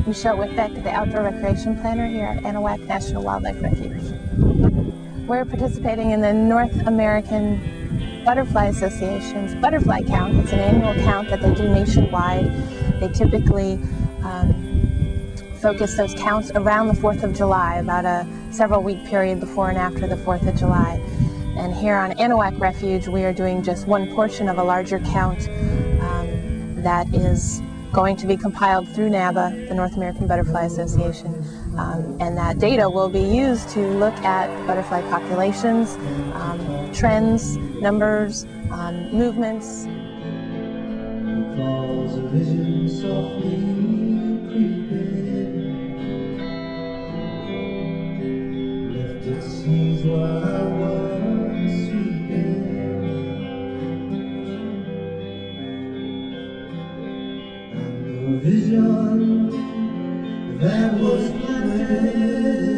Michelle Whitbeck, the Outdoor Recreation Planner here at Anahuac National Wildlife Refuge. We're participating in the North American Butterfly Association's Butterfly Count. It's an annual count that they do nationwide. They typically focus those counts around the 4th of July, about a several-week period before and after the 4th of July. And here on Anahuac Refuge, we are doing just one portion of a larger count that is going to be compiled through NABA, the North American Butterfly Association, and that data will be used to look at butterfly populations, trends, numbers, movements. Vision that was planted